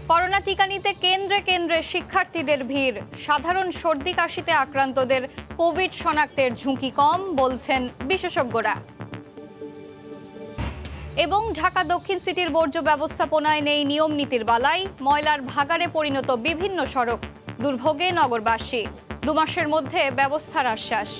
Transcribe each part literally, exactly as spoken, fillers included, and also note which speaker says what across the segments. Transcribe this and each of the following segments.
Speaker 1: Corona টিকা নিতে কেন্দ্রে কেন্দ্রে শিক্ষার্থীদের ভিড়। সাধারণ সর্দি কাশিতে আক্রান্তদের কোভিড শনাক্তের ঝুঁকি কম বলছেন বিশেষজ্ঞরা। এবং ঢাকা দক্ষিণ সিটির বর্জ্য ব্যবস্থাপনায় নেই নিয়ম নীতির বালাই, ময়লার ভাগাড়ে পরিণত বিভিন্ন সড়ক, দুর্ভোগে নগরবাসী। দু মাসের মধ্যে ব্যবস্থার আশ্বাস।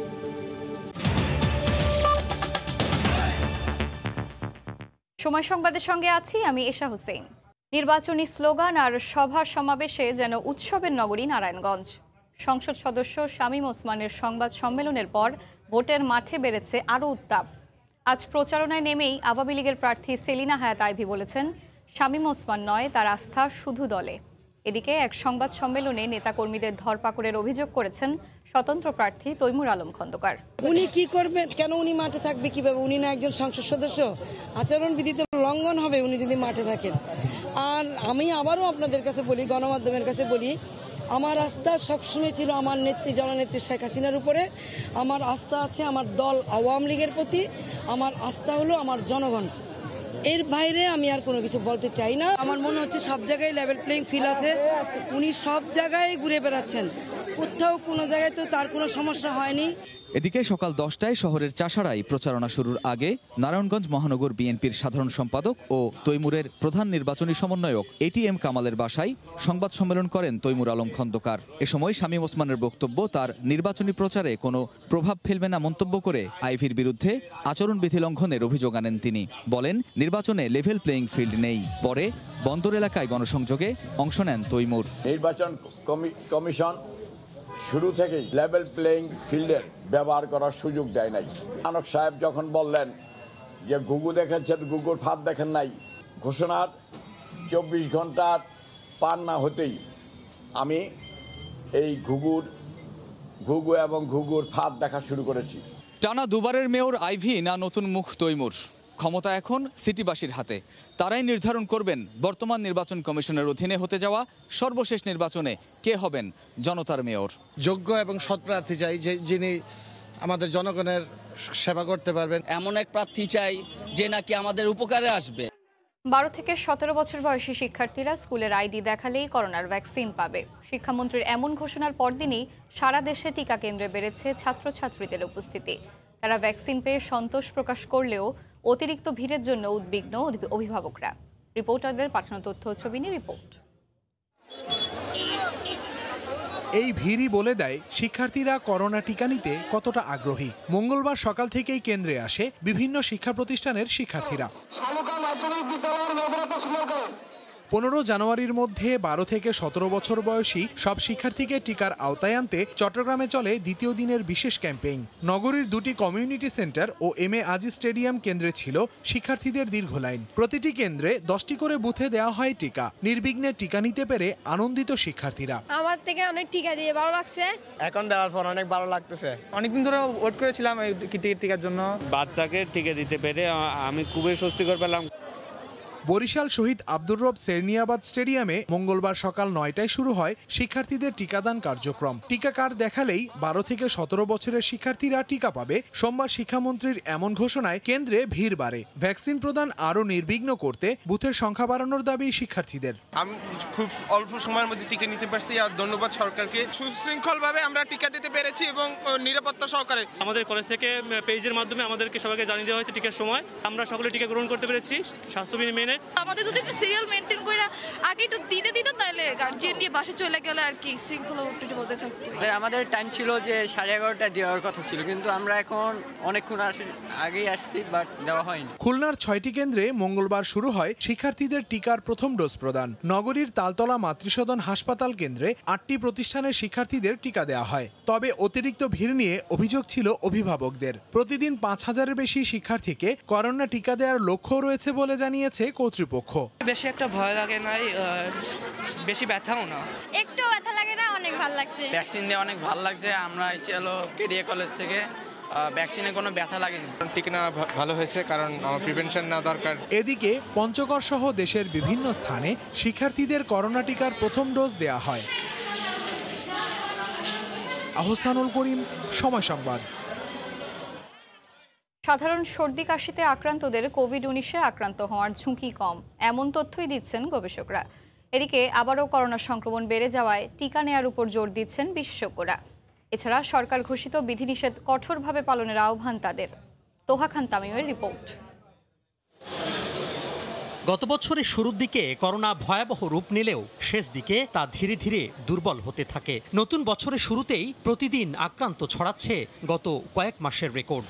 Speaker 1: সময় সংবাদের সঙ্গে আছি আমি এশা হোসেন। নির্বাচনী স্লোগান আর সভা সমাবেশে যেন উৎসবের নগরী নারায়ণগঞ্জ। সংসদ সদস্য শামীম ওসমানের সংবাদ সম্মেলনের পর ভোটের মাঠে বেড়েছে আরও উত্তাপ। আজ প্রচারণায় নেমেই আওয়ামী লীগের প্রার্থী সেলিনা হায়াত আইভী বলেছেন, শামীম ওসমান নয়, তার আস্থা শুধু দলে। এদিকে এক সংবাদ সম্মেলনে নেতাকর্মীদের ধরপাকড়ের অভিযোগ করেছেন স্বতন্ত্র প্রার্থী তৈমুর আলম খন্দকার।
Speaker 2: উনি কি করবেন, কেন উনি মাঠে থাকবে কিভাবে? উনি না একজন সংসদ সদস্য? আচরণবিধিতে লঙ্ঘন হবে উনি যদি মাঠে থাকেন। আর আমি আবারও আপনাদের কাছে বলি, গণমাধ্যমের কাছে বলি, আমার আস্থা সবসময় ছিল আমার নেত্রী জননেত্রী শেখ হাসিনার উপরে। আমার আস্থা আছে আমার দল আওয়ামী লীগের প্রতি। আমার আস্থা হলো আমার জনগণ। এর বাইরে আমি আর কোনো কিছু বলতে চাই না। আমার মনে হচ্ছে সব জায়গায় লেভেল প্লেইং ফিল্ড আছে। উনি সব জায়গায় ঘুরে বেড়াচ্ছেন, কোথাও কোনো জায়গায় তো তার কোনো সমস্যা হয়নি।
Speaker 3: এদিকে সকাল দশটায় শহরের চাষাড়ায় প্রচারণা শুরুর আগে নারায়ণগঞ্জ মহানগর বিএনপির সাধারণ সম্পাদক ও তৈমুরের প্রধান নির্বাচনী সমন্বয়ক এটিএম কামালের বাসায় সংবাদ সম্মেলন করেন তৈমুর আলম খন্দকার। এ সময় শামীম ওসমানের বক্তব্য তার নির্বাচনী প্রচারে কোনো প্রভাব ফেলবে না মন্তব্য করে আইভীর বিরুদ্ধে আচরণবিধি লঙ্ঘনের অভিযোগ আনেন তিনি। বলেন, নির্বাচনে লেভেল প্লেইং ফিল্ড নেই। পরে বন্দর এলাকায় গণসংযোগে অংশ নেন তৈমুর।
Speaker 4: নির্বাচন কমিশন শুরু থেকেই লেভেল প্লেইং ফিল্ডের ব্যবহার করার সুযোগ দেয় নাই। আনক সাহেব যখন বললেন যে ঘুঘু দেখেছেন, ঘুঘুর ফাঁদ দেখেন নাই, ঘোষণার চব্বিশ ঘন্টা পার না হতেই আমি এই ঘুঘুর ঘুঘু এবং ঘুঘুর ফাঁদ দেখা শুরু করেছি।
Speaker 3: টানা দুবারের মেয়র আইভী না নতুন মুখ তৈমুর? ক্ষমতা এখন সিটিবাসীর হাতে। তারাই নির্ধারণ করবেন বর্তমান নির্বাচন কমিশনের অধীনে হতে যাওয়া সর্বশেষ নির্বাচনে কে হবেন জনতার মেয়র।
Speaker 5: যোগ্য এবং সৎ প্রার্থী চাই, যে যিনি আমাদের জনগণের সেবা করতে পারবেন।
Speaker 6: এমন এক প্রার্থী চাই যে নাকি আমাদের উপকারে আসবে।
Speaker 1: বারো থেকে সতেরো বছর বয়সী শিক্ষার্থীরা স্কুলের আইডি দেখালেই করোনার ভ্যাকসিন পাবে। শিক্ষামন্ত্রীর এমন ঘোষণার পরদিনই সারা দেশে টিকা কেন্দ্রে বেড়েছে ছাত্রছাত্রীদের উপস্থিতি। তারা ভ্যাকসিন পেয়ে সন্তোষ প্রকাশ করলেও অতিরিক্ত ভিড়ের জন্য উদ্বিগ্ন অভিভাবকরা। রিপোর্টারদের পাঠানো তথ্য ছবি নিয়ে রিপোর্ট।
Speaker 7: এই ভিড়ই বলে দেয় শিক্ষার্থীরা করোনা টিকা নিতে কতটা আগ্রহী। মঙ্গলবার সকাল থেকেই কেন্দ্রে আসে বিভিন্ন শিক্ষা প্রতিষ্ঠানের শিক্ষার্থীরা। পনেরো জানুয়ারির মধ্যে বারো থেকে সতেরো বছর বয়সী সব শিক্ষার্থীকে টিকার আওতায় আনতে চট্টগ্রামে চলে দ্বিতীয় দিনের বিশেষ ক্যাম্পেইন। নগরীর দুটি কমিউনিটি সেন্টার ও এম এ আজি স্টেডিয়াম কেন্দ্রে ছিল শিক্ষার্থীদের দীর্ঘ লাইন। প্রতিটি কেন্দ্রে দশটি করে বুথে দেওয়া হয় টিকা। নির্বিঘ্নে টিকা নিতে পেরে আনন্দিত শিক্ষার্থীরা।
Speaker 8: আমার থেকে অনেক টিকা দিয়ে ভালো লাগছে,
Speaker 9: এখন দেওয়ার পর অনেক ভালো লাগতেছে।
Speaker 10: অনেকদিন ধরে ওয়েট করেছিলাম এই টিকার জন্য।
Speaker 11: বাচ্চাকে টিকা দিতে পেরে আমি খুবই স্বস্তিকর পেলাম।
Speaker 7: বরিশাল শহীদ আব্দুর রব সেরনিয়াবাদ স্টেডিয়ামে মঙ্গলবার সকাল নয়টায় শুরু হয় শিক্ষার্থীদের টিকাদান কার্যক্রম। টিকা কার্ড দেখালেই বারো থেকে সতেরো বছরের শিক্ষার্থীরা টিকা পাবে। সোমবার শিক্ষামন্ত্রীর এমন ঘোষণায় কেন্দ্রে ভিড় বাড়ে। ভ্যাকসিন প্রদান আরও নির্বিঘ্ন করতে বুথের সংখ্যা বাড়ানোর দাবি শিক্ষার্থীদের।
Speaker 12: আমি খুব অল্প সময়ের মধ্যে টিকা নিতে পারছি, আর ধন্যবাদ সরকারকে। সুশৃঙ্খলভাবে আমরা টিকা দিতে পেরেছি এবং নিরাপত্তা সহকারে।
Speaker 11: আমাদের কলেজ থেকে পেজের মাধ্যমে আমাদেরকে সবাইকে জানিয়ে দেওয়া হয়েছে টিকার সময়। আমরা সকলে টিকা গ্রহণ করতে পেরেছি স্বাস্থ্যবিধি মেনে।
Speaker 8: আমাদের যদি একটু সিরিয়াল মেনটেন করে আগে একটু দিতে দিত, তাহলে গার্জিয়ান নিয়ে বাসে চলে গেলে আর কি শৃঙ্খলা একটু বজায় থাকতো।
Speaker 9: আমাদের টাইম ছিল যে সাড়ে এগারোটা দেওয়ার কথা ছিল, কিন্তু আমরা এখন অনেকক্ষণ আগেই আসছি, বাট দেওয়া হয়নি।
Speaker 7: খুলনার ছয়টি কেন্দ্রে মঙ্গলবার শুরু হয় শিক্ষার্থীদের টিকার প্রথম ডোজ প্রদান। নগরীর তালতলা মাতৃসদন হাসপাতাল কেন্দ্রে আটটি প্রতিষ্ঠানের শিক্ষার্থীদের টিকা দেওয়া হয়। তবে অতিরিক্ত ভিড় নিয়ে অভিযোগ ছিল অভিভাবকদের। প্রতিদিন পাঁচ হাজারের বেশি শিক্ষার্থীকে করোনা টিকা দেওয়ার লক্ষ্য রয়েছে বলে জানিয়েছে কর্তৃপক্ষ।
Speaker 10: বেশি একটা ভয় লাগে নাই, বেশি ব্যথাও না।
Speaker 8: একটু ব্যথা লাগে না, অনেক ভালো লাগছে।
Speaker 6: ভ্যাকসিন দিয়ে অনেক ভালো লাগছে। আমরা এসে হলো কেডিএ কলেজ থেকে, ভ্যাকসিনে কোনো ব্যথা লাগেনি।
Speaker 12: টিকা নেওয়া ভালো হয়েছে, কারণ আমার প্রিভেনশন নেওয়া দরকার।
Speaker 7: এদিকে পঞ্চগড় সহ দেশের বিভিন্ন স্থানে শিক্ষার্থীদের করোনা টিকার প্রথম ডোজ দেয়া হয়। আহসানুল করিম, সময় সংবাদ।
Speaker 1: সাধারণ সর্দি কাশিতে আক্রান্তদের কোভিড উনিশে আক্রান্ত হওয়ার ঝুঁকি কম, এমন তথ্যই দিচ্ছেন গবেষকরা। এদিকে আবারও করোনা সংক্রমণ বেড়ে যাওয়ায় টিকা নেয়ার উপর জোর দিচ্ছেন বিশেষজ্ঞরা। এছাড়া সরকার ঘোষিত বিধিনিষেধ কঠোরভাবে পালনের আহ্বান তাদের। তোহা খান তামিমের রিপোর্ট।
Speaker 13: গত বছরের শুরুর দিকে করোনা ভয়াবহ রূপ নিলেও শেষ দিকে তা ধীরে ধীরে দুর্বল হতে থাকে। নতুন বছরের শুরুতেই প্রতিদিন আক্রান্ত ছড়াচ্ছে গত কয়েক মাসের রেকর্ড।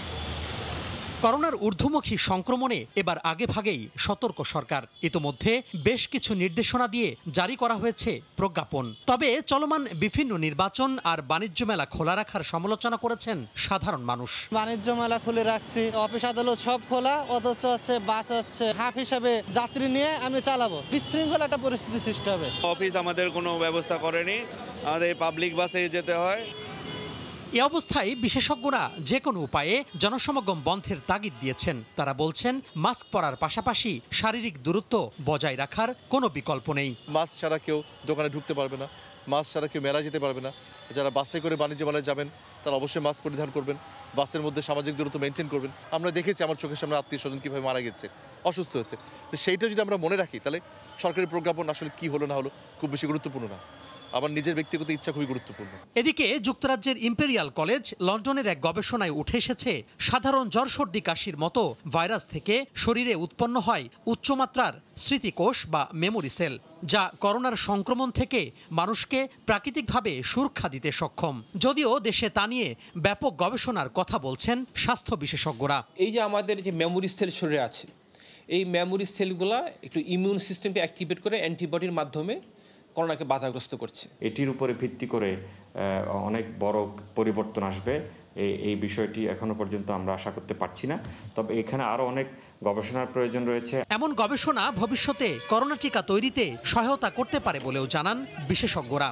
Speaker 13: করোনার ঊর্ধ্বমুখী সংক্রমণে এবার আগে ভাগেই সতর্ক সরকার। ইতোমধ্যে বেশ কিছু নির্দেশনা দিয়ে জারি করা হয়েছে প্রজ্ঞাপন। তবে চলমান বিভিন্ন নির্বাচন আর বাণিজ্য মেলা খোলা রাখার সমালোচনা করেছেন সাধারণ মানুষ।
Speaker 14: বাণিজ্য মেলা খুলে রাখছি, অফিস আদালত সব খোলা, অথচ হচ্ছে বাস হচ্ছে হাফ হিসাবে যাত্রী নিয়ে আমি চালাবো, বিশৃঙ্খল একটা পরিস্থিতি সৃষ্টি হবে।
Speaker 15: অফিস আমাদের কোনো ব্যবস্থা করেনি, আমাদের পাবলিক বাসে যেতে হয়।
Speaker 13: এ অবস্থায় বিশেষজ্ঞরা যে কোনো উপায়ে জনসমাগম বন্ধের তাগিদ দিয়েছেন। তারা বলছেন, মাস্ক পরার পাশাপাশি শারীরিক দূরত্ব বজায় রাখার কোনো বিকল্প নেই।
Speaker 16: মাস্ক ছাড়া কেউ দোকানে ঢুকতে পারবে না, মাস্ক ছাড়া কেউ মেলা যেতে পারবে না। যারা বাসে করে বাণিজ্য মেলায় যাবেন তারা অবশ্যই মাস্ক পরিধান করবেন, বাসের মধ্যে সামাজিক দূরত্ব মেনটেন করবেন। আমরা দেখেছি আমার চোখের সামনে আত্মীয় স্বজন কীভাবে মারা গেছে, অসুস্থ হয়েছে। তো সেইটা যদি আমরা মনে রাখি তাহলে সরকারি প্রজ্ঞাপন আসলে কী হলো না হলো খুব বেশি গুরুত্বপূর্ণ না, আমার নিজের ব্যক্তিগত ইচ্ছা খুবই গুরুত্বপূর্ণ।
Speaker 13: এদিকে যুক্তরাজ্যের ইম্পেরিয়াল কলেজ লন্ডনের এক গবেষণায় উঠে এসেছে, সাধারণ জ্বর সর্দি কাশির মতো ভাইরাস থেকে শরীরে উৎপন্ন হয় উচ্চমাত্রার স্মৃতিকোষ বা মেমোরি সেল, যা করোনার সংক্রমণ থেকে মানুষকে প্রাকৃতিকভাবে সুরক্ষা দিতে সক্ষম। যদিও দেশে তা নিয়ে ব্যাপক গবেষণার কথা বলছেন স্বাস্থ্য বিশেষজ্ঞরা।
Speaker 17: এই যে আমাদের যে মেমোরি সেল শরীরে আছে, এই মেমোরি সেলগুলা একটু ইমিউন সিস্টেমকে অ্যাক্টিভেট করে অ্যান্টিবডির মাধ্যমে করোনাকে বাধাগ্রস্ত করছে।
Speaker 18: এটির উপরে ভিত্তি করে অনেক বড় পরিবর্তন আসবে, এই বিষয়টি এখনো পর্যন্ত আমরা আশা করতে পারছি না। তবে এখানে আরো অনেক গবেষণার প্রয়োজন রয়েছে।
Speaker 13: এমন গবেষণা ভবিষ্যতে করোনা টিকা তৈরিতে সহায়তা করতে পারে বলেও জানান বিশেষজ্ঞরা।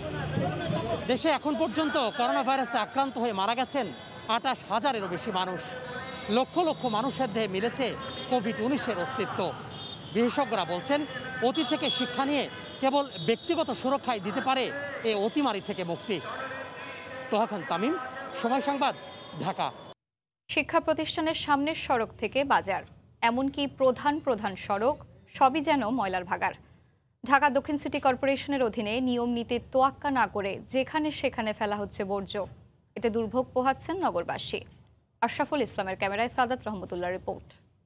Speaker 13: দেশে এখন পর্যন্ত করোনা ভাইরাসে আক্রান্ত হয়ে মারা গেছেন আটাশ হাজারেরও বেশি মানুষ। লক্ষ লক্ষ মানুষের দেহে মিলেছে কোভিড উনিশের অস্তিত্ব। বিশেষজ্ঞরা বলছেন, অতীত থেকে শিক্ষা নিয়ে কেবল ব্যক্তিগত সুরক্ষায় দিতে পারে এই অতিমারি থেকে মুক্তি। তোহা খান তামিম, সময় সংবাদ, ঢাকা।
Speaker 1: শিক্ষা প্রতিষ্ঠানের সামনের সড়ক থেকে বাজার, এমনকি প্রধান প্রধান সড়ক সবই যেন ময়লার ভাগাড়। ঢাকা দক্ষিণ সিটি কর্পোরেশনের অধীনে নিয়ম নীতি তোয়াক্কা না করে যেখানে সেখানে ফেলা হচ্ছে বর্জ্য। এতে দুর্ভোগ পোহাচ্ছেন নগরবাসী। আশরাফুল ইসলামের ক্যামেরায় সাদাত রহমতুল্লাহ রিপোর্ট।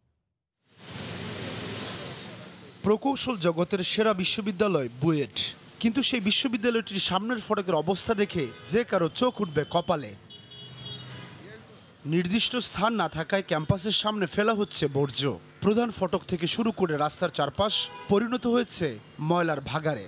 Speaker 19: প্রকৌশল জগতের সেরা বিশ্ববিদ্যালয় বুয়েট, কিন্তু সেই বিশ্ববিদ্যালয়টির সামনের ফটকের অবস্থা দেখে যে কারো চোখ উঠবে কপালে। নির্দিষ্ট স্থান না থাকায় ক্যাম্পাসের সামনে ফেলা হচ্ছে বর্জ্য। প্রধান ফটক থেকে শুরু করে রাস্তার চারপাশ পরিণত হয়েছে ময়লার ভাগাড়ে।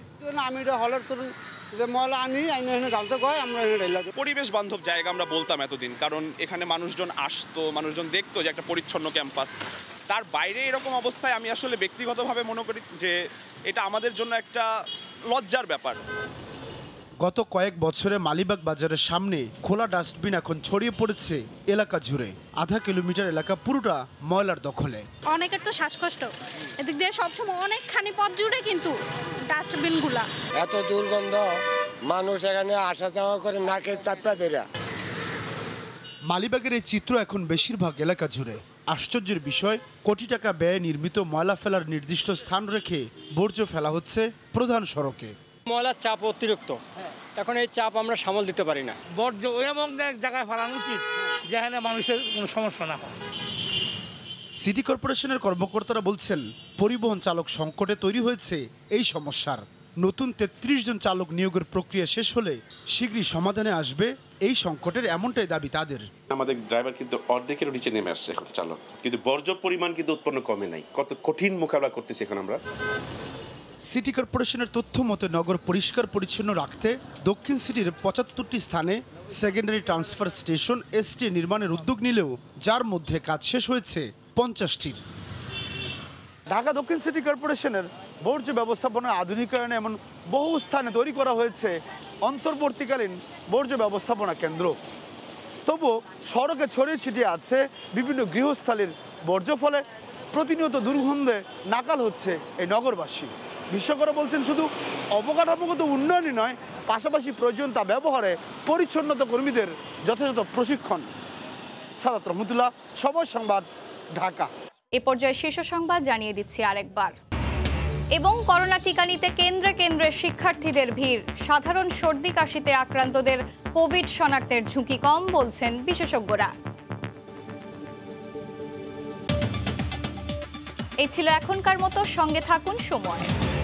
Speaker 20: পরিবেশ বান্ধব জায়গা আমরা বলতাম এতদিন, কারণ এখানে মানুষজন আসতো, মানুষজন দেখতো যে একটা পরিচ্ছন্ন ক্যাম্পাস। তার বাইরে এরকম অবস্থায় আমি আসলে ব্যক্তিগতভাবে মনে করি যে এটা আমাদের জন্য একটা লজ্জার ব্যাপার।
Speaker 19: গত কয়েক বছরে মালিবাগ বাজারের সামনে খোলা ডাস্টবিন এখন ছড়িয়ে পড়েছে এলাকা জুড়ে। আধা কিলোমিটার এলাকা পুরোটা ময়লার দখলে।
Speaker 21: অনেকের তো শ্বাসকষ্ট, এদিক দিয়ে সবসময় অনেকখানি পথ জুড়ে কিন্তু ডাস্টবিনগুলা।
Speaker 22: এত দুর্গন্ধ, মানুষ এখানে আসা যাওয়া করে নাকে চাপড়া দেয়া।
Speaker 19: মালিবাগের এই চিত্র এখন বেশিরভাগ এলাকা জুড়ে। আশ্চর্যের বিষয়, কোটি টাকা ব্যয়ে নির্মিত ময়লা ফেলার নির্দিষ্ট স্থান রেখে বর্জ্য ফেলা হচ্ছে প্রধান সড়কে।
Speaker 23: ময়লার চাপ অতিরিক্ত, এখন এই চাপ আমরা সামাল দিতে পারি না।
Speaker 24: বর্জ্য এমন জায়গায় ফেলানো উচিত যেখানে মানুষের কোনো সমস্যা না হয়।
Speaker 19: সিটি কর্পোরেশনের কর্মকর্তারা বলছেন, পরিবহন চালক সংকটে তৈরি হয়েছে এই সমস্যার। নতুন তেত্রিশ জন চালক নিয়োগের প্রক্রিয়া শেষ হলে শীঘ্রই সমাধানে আসবে এই সংকটের, এমনটাই দাবি তাদের।
Speaker 25: আমাদের ড্রাইভার কিন্তু অর্ধেকের নিচে নেমে আসছে এখন চালক, কিন্তু বর্জ্য পরিমাণ কিন্তু উৎপন্ন কমে নাই। কত কঠিন মোকাবিলা করতেছি এখন আমরা।
Speaker 19: সিটি কর্পোরেশনের তথ্য মতে নগর পরিষ্কার পরিচ্ছন্ন রাখতে দক্ষিণ সিটির পঁচাত্তরটি স্থানে সেকেন্ডারি ট্রান্সফার স্টেশন এসটি নির্মাণের উদ্যোগ নিলেও যার মধ্যে কাজ শেষ হয়েছে পঞ্চাশটির।
Speaker 26: ঢাকা দক্ষিণ সিটি কর্পোরেশনের বর্জ্য ব্যবস্থাপনা আধুনিকায়নে এমন বহু স্থানে তৈরি করা হয়েছে অন্তর্বর্তীকালীন বর্জ্য ব্যবস্থাপনা কেন্দ্র। তবু সড়কে ছড়িয়ে ছিটিয়ে আছে বিভিন্ন গৃহস্থালির বর্জ্য, ফলে প্রতিনিয়ত দুর্গন্ধে নাকাল হচ্ছে এই নগরবাসী। বিশেষজ্ঞরা বলছেন, শুধু অবকাঠামোগত উন্নয়নই নয়, পাশাপাশি প্রয়োজন তা ব্যবহারে পরিচ্ছন্নতা কর্মীদের যথাযথ প্রশিক্ষণ। সাদাত রহমতুল্লাহ, সময় সংবাদ, ঢাকা।
Speaker 1: এ পর্যায়ে শীর্ষ সংবাদ জানিয়ে দিচ্ছি আরেকবার। এবং করোনা টিকা নিতে কেন্দ্রে কেন্দ্রে শিক্ষার্থীদের ভিড়। সাধারণ সর্দি কাশিতে আক্রান্তদের কোভিড শনাক্তের ঝুঁকি কম বলছেন বিশেষজ্ঞরা। এই ছিল এখনকার মতো, সঙ্গে থাকুন সময়।